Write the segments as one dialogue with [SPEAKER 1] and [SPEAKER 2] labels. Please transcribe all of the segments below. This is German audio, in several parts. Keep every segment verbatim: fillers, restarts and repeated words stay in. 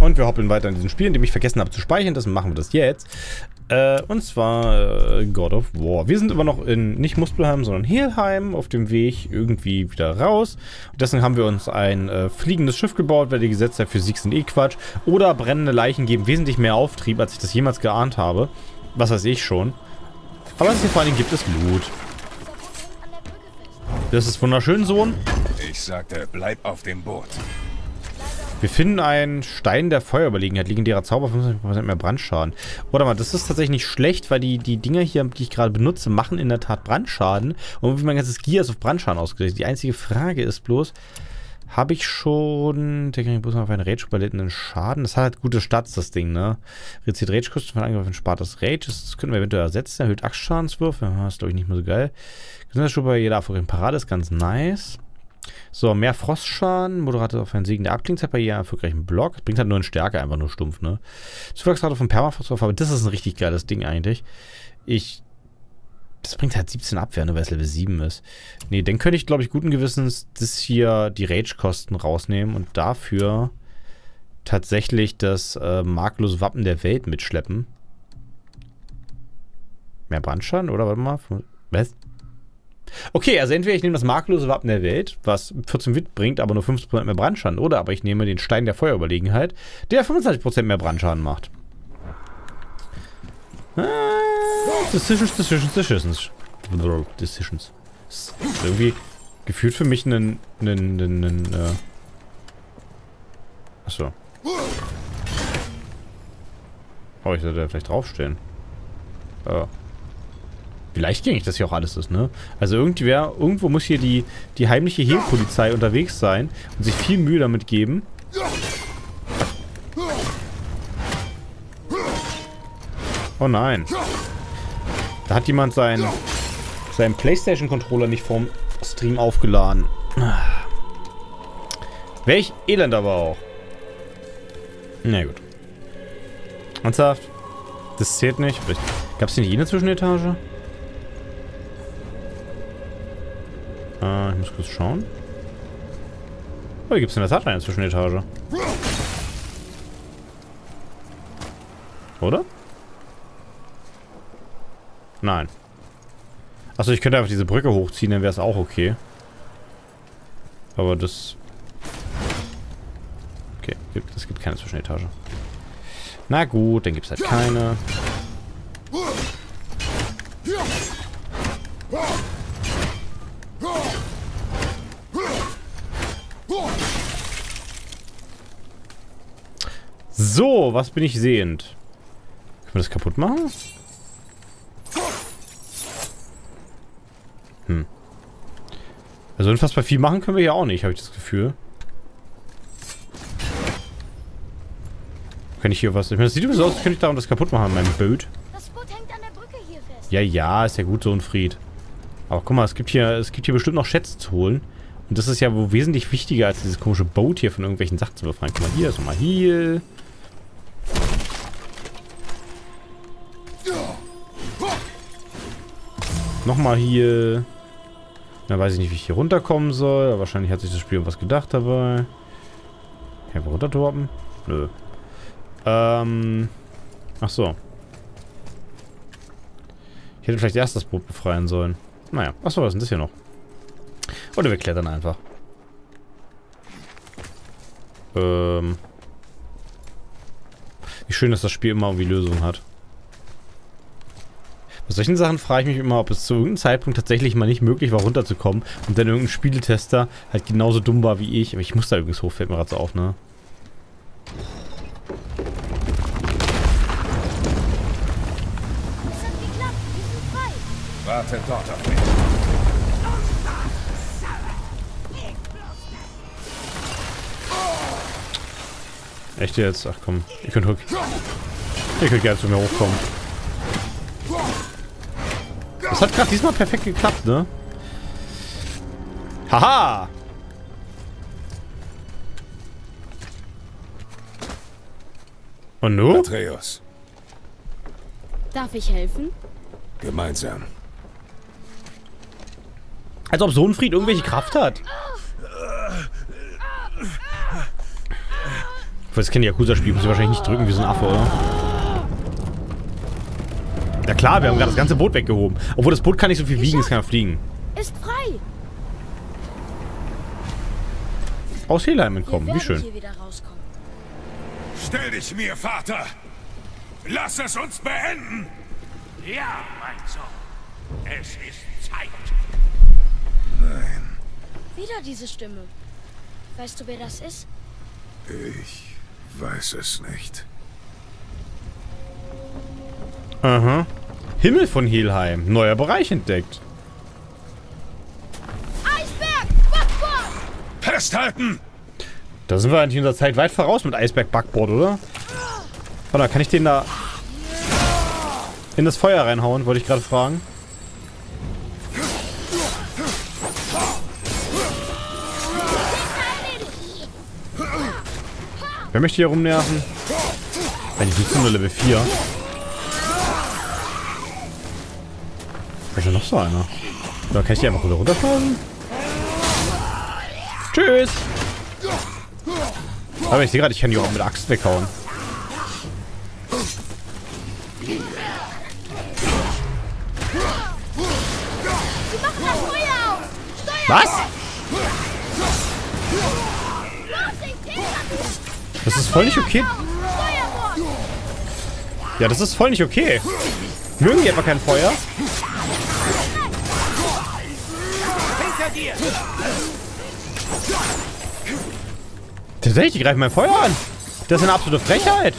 [SPEAKER 1] Und wir hoppeln weiter in diesem Spiel, in dem ich vergessen habe zu speichern. Deswegen machen wir das jetzt. Äh, und zwar äh, God of War. Wir sind immer noch in, nicht Muspelheim, sondern Helheim, auf dem Weg irgendwie wieder raus. Und deswegen haben wir uns ein äh, fliegendes Schiff gebaut, weil die Gesetze der Physik sind eh Quatsch. Oder brennende Leichen geben wesentlich mehr Auftrieb, als ich das jemals geahnt habe. Was weiß ich schon. Aber was es hier vor allem gibt, ist Loot. Das ist wunderschön, Sohn.
[SPEAKER 2] Ich sagte, bleib auf dem Boot.
[SPEAKER 1] Wir finden einen Stein der Feuerüberlegenheit. Legendärer Zauber, fünfundfünfzig Prozent mehr Brandschaden. Warte mal, das ist tatsächlich nicht schlecht, weil die, die Dinger hier, die ich gerade benutze, machen in der Tat Brandschaden. Und wie mein ganzes Gear ist auf Brandschaden ausgerichtet. Die einzige Frage ist bloß, habe ich schon... Der kriegt bloß noch auf einen Rage überlittenen Schaden. Das hat halt gute Stats, das Ding, ne? Reduziert Rage-Kosten von Angriffen, spart das Rage. Das können wir eventuell ersetzen. Erhöht Axtschadenswürfe. Ja, ist, glaube ich, nicht mehr so geil. Gesundheitsschub bei jeder erfolgreichen Parade ist ganz nice. So, mehr Frostschaden, moderate auf einen Segen der Abklingzeit bei jedem erfolgreichen Block. Das bringt halt nur in Stärke, einfach nur stumpf, ne? Zuwachsrate von Permafrost, aber das ist ein richtig geiles Ding eigentlich. Ich... Das bringt halt siebzehn Abwehr, ne, weil es Level sieben ist. Ne, dann könnte ich, glaube ich, guten Gewissens das hier, die Rage-Kosten rausnehmen und dafür tatsächlich das äh, makellose Wappen der Welt mitschleppen. Mehr Brandschaden, oder? Warte mal. Was? Okay, also entweder ich nehme das makellose Wappen der Welt, was vierzehn Wit bringt, aber nur fünfzig Prozent mehr Brandschaden. Oder aber ich nehme den Stein der Feuerüberlegenheit, der fünfundzwanzig Prozent mehr Brandschaden macht. Ah, Decisions, Decisions, Decisions. Decisions. Das ist irgendwie gefühlt für mich ein... ein, ein, ein äh Achso. Oh, ich sollte da vielleicht draufstehen. Oh. Wie leichtgängig das hier auch alles ist, ne? Also irgendwer, irgendwo muss hier die, die heimliche Hehlpolizei unterwegs sein und sich viel Mühe damit geben. Oh nein. Da hat jemand seinen, seinen PlayStation-Controller nicht vom Stream aufgeladen. Welch elend aber auch. Na gut. Ernsthaft? Das zählt nicht. Gab es hier nicht eine Zwischenetage? Äh, ich muss kurz schauen. Oh, hier gibt es in der Tat eine Zwischenetage. Oder? Nein. Achso, ich könnte einfach diese Brücke hochziehen, dann wäre es auch okay. Aber das... Okay, es gibt keine Zwischenetage. Na gut, dann gibt es halt keine. So, was bin ich sehend? Können wir das kaputt machen? Hm. Also unfassbar viel machen können wir ja auch nicht, habe ich das Gefühl. Kann ich hier was... Ich meine, das sieht so aus, als könnte ich da das kaputt machen an meinem Boot.
[SPEAKER 3] Das Boot hängt an der Brücke hier fest.
[SPEAKER 1] Ja, ja, ist ja gut, so ein Fried. Aber guck mal, es gibt hier, es gibt hier bestimmt noch Schätze zu holen. Und das ist ja wohl wesentlich wichtiger, als dieses komische Boot hier von irgendwelchen Sachen zu befreien. Guck mal, hier ist nochmal Heal. Nochmal Heal. Dann weiß ich nicht, wie ich hier runterkommen soll. Aber wahrscheinlich hat sich das Spiel was gedacht dabei. Kann ich mal runterdroppen? Nö. Ähm. Ach so. Ich hätte vielleicht erst das Boot befreien sollen. Naja. Achso, was ist denn das hier noch? Oder wir klettern einfach. Ähm. Wie schön, dass das Spiel immer irgendwie Lösungen hat. Bei solchen Sachen frage ich mich immer, ob es zu irgendeinem Zeitpunkt tatsächlich mal nicht möglich war, runterzukommen und dann irgendein Spieletester halt genauso dumm war wie ich. Aber ich muss da übrigens hoch, fällt mir gerade so auf, ne?
[SPEAKER 3] Es hat geklappt, wir sind frei.
[SPEAKER 2] Warte dort auf mich.
[SPEAKER 1] Echt jetzt? Ach komm, ihr könnt, ihr könnt gerne zu mir hochkommen. Das hat gerade diesmal perfekt geklappt, ne? Haha! Und nun?
[SPEAKER 2] Atreus,
[SPEAKER 3] Darf ich helfen?
[SPEAKER 2] gemeinsam.
[SPEAKER 1] Als ob Sohnfried irgendwelche Kraft hat. das kennen Yakuza-Spiel. Muss ich wahrscheinlich nicht drücken wie so ein Affe, oder? Ja klar, wir haben gerade das ganze Boot weggehoben. Obwohl das Boot kann nicht so viel wiegen, es kann ja fliegen.
[SPEAKER 3] Ist frei.
[SPEAKER 1] Aus Helheim entkommen,
[SPEAKER 3] Wir
[SPEAKER 1] wie
[SPEAKER 3] werden
[SPEAKER 1] schön.
[SPEAKER 3] hier wieder rauskommen.
[SPEAKER 2] Stell dich mir, Vater! Lass es uns beenden!
[SPEAKER 4] Ja, mein Sohn. Es ist Zeit.
[SPEAKER 2] Nein,
[SPEAKER 3] Wieder diese Stimme. Weißt du, wer das ist?
[SPEAKER 2] ich weiß es nicht.
[SPEAKER 1] Aha. Himmel von Helheim. Neuer Bereich entdeckt.
[SPEAKER 3] Eisberg! Backbord!
[SPEAKER 2] Festhalten!
[SPEAKER 1] Da sind wir eigentlich in unserer Zeit weit voraus mit Eisberg-Backboard, oder? Warte, kann ich den da in das Feuer reinhauen? Wollte ich gerade fragen. Wer möchte hier rumnerven? Wenn ich nicht nur Level vier. Ist ja noch so einer. Oder kann ich die einfach wieder runterschmeißen? Tschüss! Aber ich sehe gerade, ich kann die auch mit der Axt weghauen.
[SPEAKER 3] Sie machen das Feuer auf! Steuer!
[SPEAKER 1] Was?
[SPEAKER 3] Vorsicht, hinter mir!
[SPEAKER 1] Das ist voll nicht okay.
[SPEAKER 3] Steuerbord!
[SPEAKER 1] Ja, das ist voll nicht okay. Mögen die etwa kein Feuer?
[SPEAKER 4] Hinter dir!
[SPEAKER 1] Tatsächlich, die greifen mein Feuer an. Das ist eine absolute Frechheit.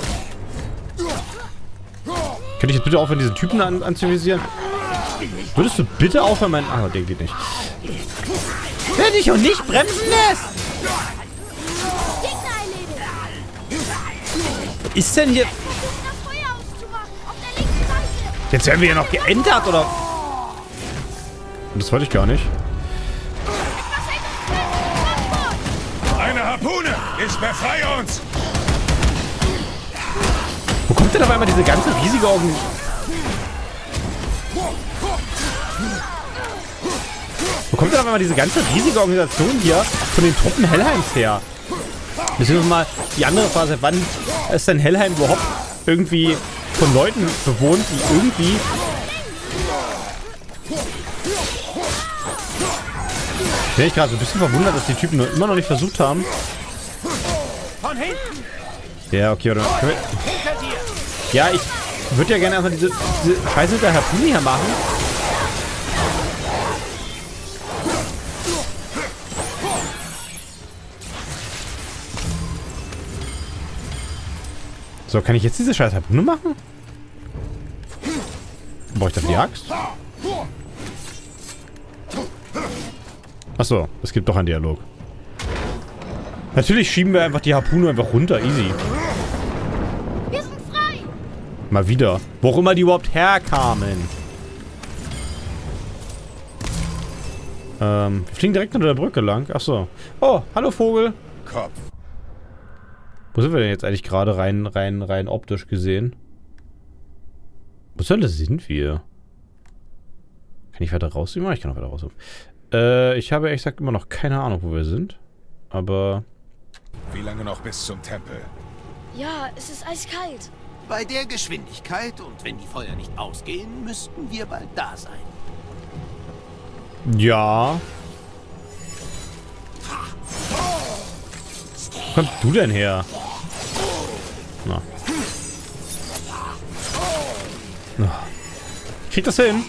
[SPEAKER 1] Könnte ich jetzt bitte aufhören, diese Typen an anzuvisieren? Würdest du bitte aufhören, mein... Ah, der geht nicht. Wer dich auch nicht bremsen lässt!
[SPEAKER 3] Gegner erledigt!
[SPEAKER 1] Was ist denn hier...
[SPEAKER 3] Versuchen, das Feuer auszumachen! Auf der linken Seite!
[SPEAKER 1] Jetzt werden wir ja noch geändert, oder? Das wollte ich gar nicht.
[SPEAKER 3] Was hält uns fest? Backbord!
[SPEAKER 2] Eine Harpune! Ich befreie uns!
[SPEAKER 1] Wo kommt denn auf einmal diese ganze riesige Organ... Wo kommt denn auf einmal diese ganze riesige Organisation hier von den Truppen Helheims her? Beziehungsweise mal die andere Frage, wann ist denn Helheim überhaupt irgendwie von Leuten bewohnt, die irgendwie... Bin ich gerade so ein bisschen verwundert, dass die Typen nur immer noch nicht versucht haben.
[SPEAKER 4] Von hinten!
[SPEAKER 1] Ja, okay, oder... Können wir,
[SPEAKER 4] Hinter dir!
[SPEAKER 1] ja, ich würde ja gerne einfach diese, diese Scheiße mit der Harpune hier machen. So, kann ich jetzt diese scheiß Harpune machen? Brauche ich dafür die Axt? Achso, es gibt doch einen Dialog. Natürlich schieben wir einfach die Harpune einfach runter, easy.
[SPEAKER 3] Wir sind frei!
[SPEAKER 1] Mal wieder. Wo auch immer die überhaupt herkamen. Ähm, wir fliegen direkt unter der Brücke lang. Achso. Oh, hallo Vogel.
[SPEAKER 2] Kopf.
[SPEAKER 1] Wo sind wir denn jetzt eigentlich gerade rein, rein, rein optisch gesehen? Wo soll das sind wir? Kann ich weiter rauszoomen? Ich kann auch weiter rauszoomen. Äh, ich habe ehrlich gesagt immer noch keine Ahnung, wo wir sind. Aber...
[SPEAKER 2] Wie lange noch bis zum Tempel?
[SPEAKER 3] Ja, es ist eiskalt.
[SPEAKER 4] Bei der Geschwindigkeit und wenn die Feuer nicht ausgehen, müssten wir bald da sein.
[SPEAKER 1] Ja. Wo kommst du denn her? Na. Na. Krieg das hin?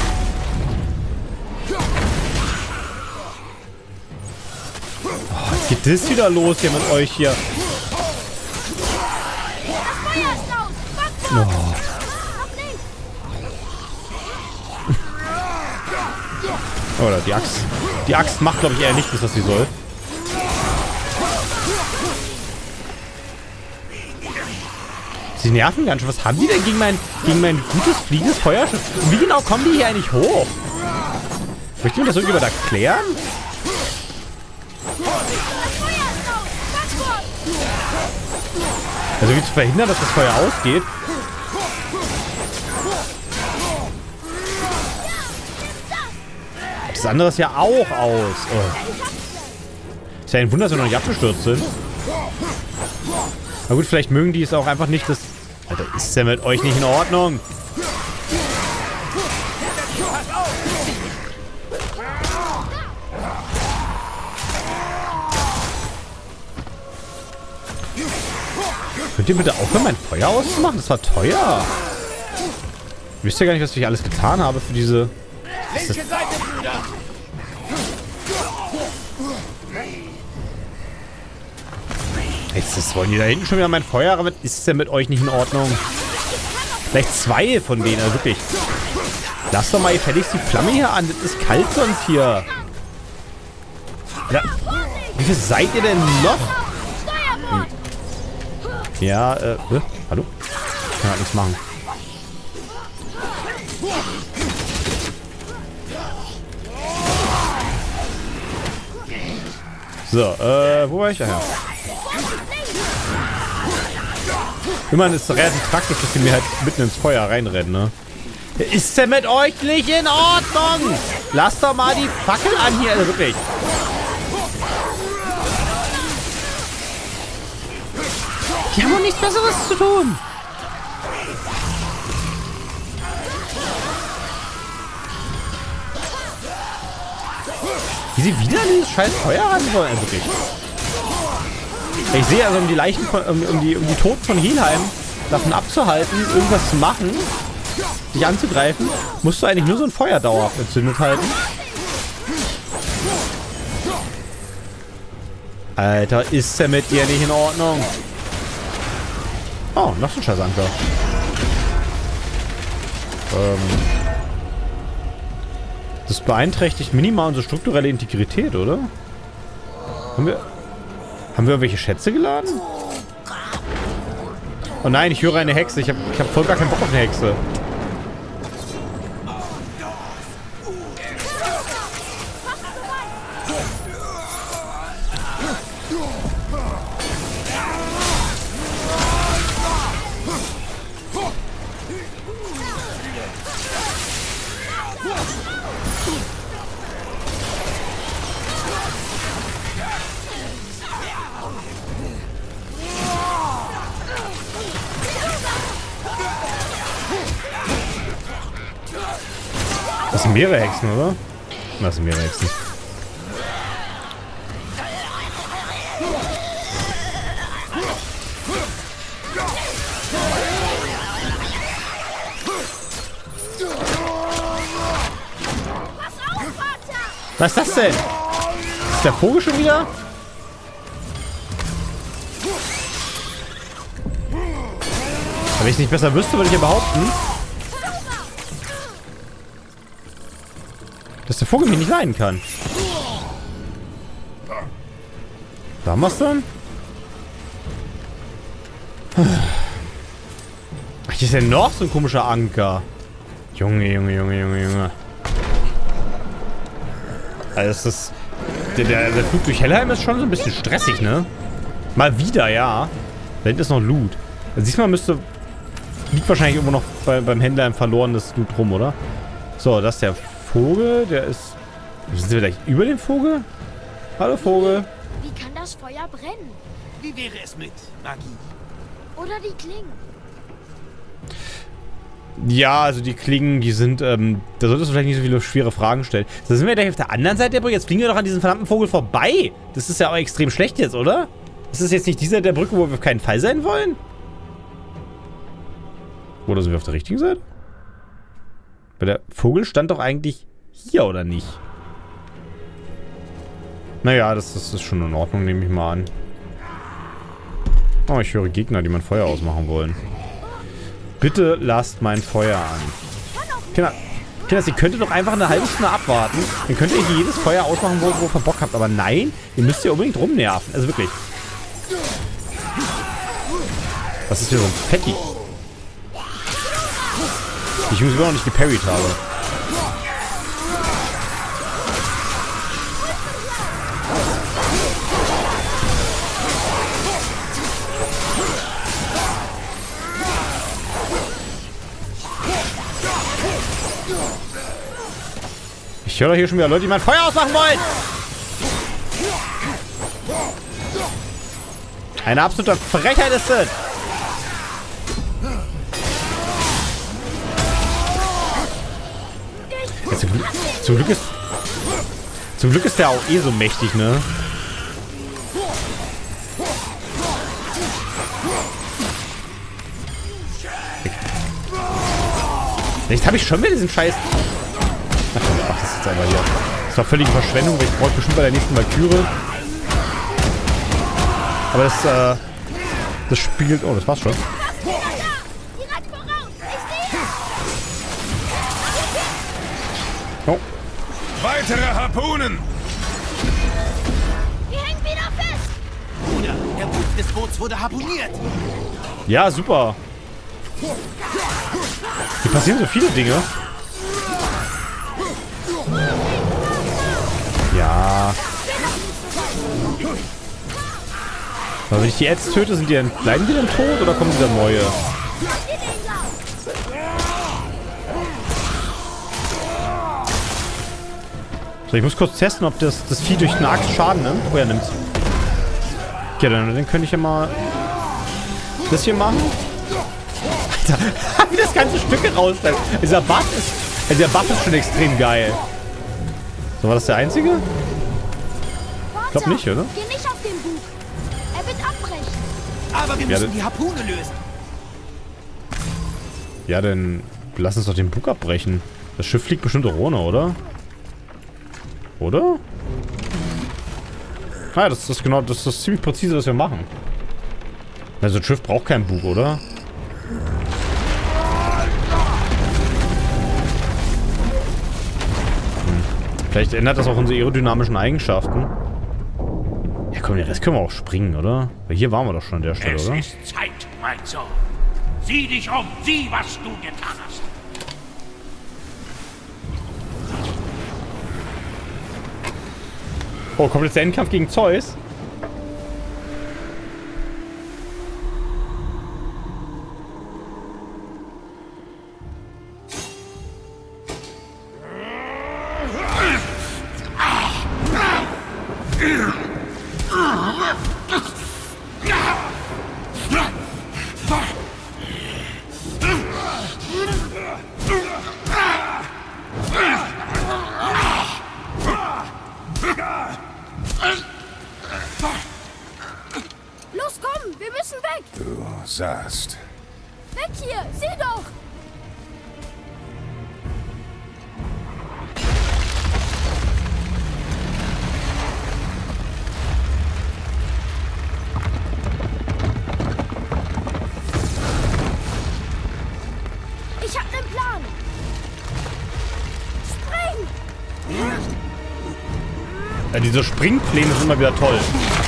[SPEAKER 1] Oh, jetzt geht das wieder los hier mit euch hier.
[SPEAKER 3] Das Feuer ist aus! Backbord!
[SPEAKER 1] Oh.
[SPEAKER 3] Noch nicht!
[SPEAKER 1] Oder die Axt. Die Axt macht, glaube ich, eher nicht, was sie soll. Sie nerven ganz schön. Was haben die denn gegen mein, gegen mein gutes fliegendes Feuerschiff? Und wie genau kommen die hier eigentlich hoch? Möchte ich mir das irgendjemand erklären?
[SPEAKER 3] Das Feuer ist aus! Backbord!
[SPEAKER 1] Also wie zu verhindern, dass das Feuer ausgeht? Das andere ist ja auch aus. Oh. Ist ja ein Wunder, dass wir noch nicht abgestürzt sind. Na gut, vielleicht mögen die es auch einfach nicht, dass... Alter, ist der mit euch nicht in Ordnung? Könnt ihr bitte aufhören, mein Feuer auszumachen? Das war teuer. Wisst ihr gar nicht, was ich alles getan habe für diese...
[SPEAKER 4] Linke Seite, Brüder!
[SPEAKER 1] Jetzt das wollen die da hinten schon wieder mein Feuer. Was ist denn mit euch nicht in Ordnung? Vielleicht zwei von denen, also wirklich. Lasst doch mal gefälligst die Flamme hier an. Das ist kalt sonst hier. Ja. Wie viel seid ihr denn noch? Hm. Ja, äh, äh, hallo? Ich kann halt nichts machen. So, äh, wo war ich? Ah, ja. Immerhin ist es relativ praktisch, dass sie mir halt mitten ins Feuer reinrennen, ne? Ist denn mit euch nicht in Ordnung? Lasst doch mal die Fackel an hier, also wirklich. Die haben doch nichts Besseres zu tun. Wie sie wieder an dieses scheiß Feuer ran wollen, also wirklich. Ich sehe also, um die Leichen von, um, um die, um die Toten von Helheim davon abzuhalten, irgendwas zu machen, dich anzugreifen, musst du eigentlich nur so ein Feuer dauerhaft entzündet halten. Alter, ist der mit dir nicht in Ordnung? Oh, noch so ein Scheißanker. Ähm. Das beeinträchtigt minimal unsere strukturelle Integrität, oder? Haben wir... Haben wir irgendwelche Schätze geladen? Oh nein, ich höre eine Hexe. Ich habe ich hab voll gar keinen Bock auf eine Hexe. Das sind mehrere Hexen, oder? Das sind mehrere Hexen. Was ist das denn? Ist der Vogel schon wieder? Wenn ich es nicht besser wüsste, würde ich ja behaupten, dass der Vogel mich nicht leiden kann. Da haben wir es dann. Ach, hier ist ja noch so ein komischer Anker. Junge, Junge, Junge, Junge, Junge. Also das ist... Der, der, der Flug durch Helheim ist schon so ein bisschen stressig, ne? Mal wieder, ja. Da hinten ist noch Loot. Also diesmal müsste... Liegt wahrscheinlich irgendwo noch bei, beim Händler ein verlorenes Loot rum, oder? So, das ist der Vogel. Der ist... Sind wir gleich über den Vogel? Hallo, Vogel.
[SPEAKER 3] Wie kann das Feuer brennen?
[SPEAKER 4] Wie wäre es mit Magie?
[SPEAKER 3] Oder die Klingen?
[SPEAKER 1] Ja, also die Klingen, die sind, ähm, da solltest du vielleicht nicht so viele schwere Fragen stellen. Da sind wir gleich auf der anderen Seite der Brücke. Jetzt fliegen wir doch an diesem verdammten Vogel vorbei. Das ist ja auch extrem schlecht jetzt, oder? Ist das jetzt nicht dieser der Brücke, wo wir auf keinen Fall sein wollen? Oder sind wir auf der richtigen Seite? Weil der Vogel stand doch eigentlich hier, oder nicht? Naja, das, das ist schon in Ordnung, nehme ich mal an. Oh, ich höre Gegner, die mein Feuer ausmachen wollen. Bitte lasst mein Feuer an. Kinder, Kinder, ihr könntet doch einfach eine halbe Stunde abwarten. Dann könnt ihr hier jedes Feuer ausmachen, wo, wo ihr Bock habt. Aber nein, ihr müsst ja unbedingt rumnerven. Also wirklich. Was ist hier so ein Fetti? Ich muss immer noch nicht geparried habe. Ich höre hier schon wieder Leute, die mein Feuer ausmachen wollen. Eine absolute Frechheit ist es. Ja, zum, Glück, zum Glück ist... Zum Glück ist der auch eh so mächtig, ne? Jetzt habe ich schon wieder diesen Scheiß... Ach, ich mach das jetzt einfach hier. Das war völlige Verschwendung, weil ich brauche bestimmt bei der nächsten Valkyrie. Aber das, äh... Das spielt... Oh, das war's schon. Oh.
[SPEAKER 2] Weitere Harpunen!
[SPEAKER 3] Wir hängen wieder fest!
[SPEAKER 4] Bruder, der Bug des Boots wurde harpuniert.
[SPEAKER 1] Ja, super. Hier passieren so viele Dinge. Ja. Aber wenn ich die jetzt töte, sind die dann, bleiben die dann tot oder kommen wieder neue? So, ich muss kurz testen, ob das, das Vieh durch eine Axt Schaden nimmt. Oh ja, nimmt's. Okay, dann, dann könnte ich ja mal das hier machen. Alter, wie das ganze Stück rausfällt. Dieser Buff ist, also der Buff ist schon extrem geil. So, war das der einzige? Ich glaube nicht, oder?
[SPEAKER 3] Geh nicht auf den Bug. Er wird abbrechen.
[SPEAKER 4] Aber wir
[SPEAKER 1] Ja,
[SPEAKER 4] müssen die Harpune lösen.
[SPEAKER 1] Ja, dann lass uns doch den Bug abbrechen. Das Schiff fliegt bestimmt auch ohne, oder? Oder? Ah, ja, das ist genau, das ist ziemlich präzise, was wir machen. Also, ein Schiff braucht keinen Bug, oder? Hm. Vielleicht ändert das auch unsere aerodynamischen Eigenschaften. Ja, komm, den Rest können wir auch springen, oder? Weil hier waren wir doch schon an der Stelle,
[SPEAKER 2] Es
[SPEAKER 1] oder?
[SPEAKER 2] ist Zeit, mein Sohn. Sieh dich um, sieh, was du getan hast.
[SPEAKER 1] Oh, kommt jetzt der Endkampf gegen Zeus?
[SPEAKER 3] Los, komm, wir müssen weg.
[SPEAKER 2] Du sahst.
[SPEAKER 3] Weg hier, sieh doch. Ich hab nen Plan. Spring!
[SPEAKER 1] Ja, diese Springpläne sind immer wieder toll.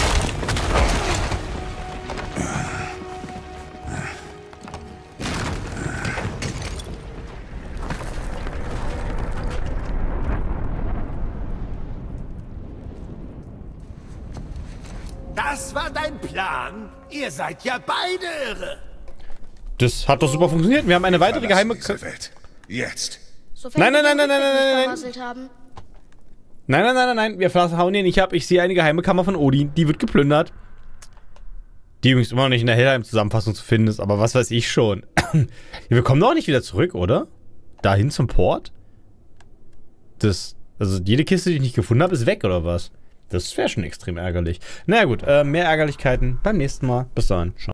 [SPEAKER 4] Das war dein Plan? Ihr seid ja beide irre.
[SPEAKER 1] Das hat doch super funktioniert. Wir haben eine weitere geheime...
[SPEAKER 2] Diese Welt. Jetzt.
[SPEAKER 3] Sofern
[SPEAKER 1] Nein,
[SPEAKER 3] wir
[SPEAKER 1] nein,
[SPEAKER 3] den
[SPEAKER 1] nein, nein,
[SPEAKER 3] Rückweg
[SPEAKER 1] nein,
[SPEAKER 3] nicht
[SPEAKER 1] nein, nein.
[SPEAKER 3] vermasselt haben.
[SPEAKER 1] Nein, nein, nein, nein, nein. Wir hauen den nicht ab. Ich sehe eine geheime Kammer von Odin. Die wird geplündert. Die übrigens immer noch nicht in der Helheim-Zusammenfassung zu finden ist, aber was weiß ich schon. Wir kommen doch nicht wieder zurück, oder? Dahin zum Port? Das... Also jede Kiste, die ich nicht gefunden habe, ist weg, oder was? Das wäre schon extrem ärgerlich. Na naja, gut, äh, mehr Ärgerlichkeiten beim nächsten Mal. Bis dahin. Ciao.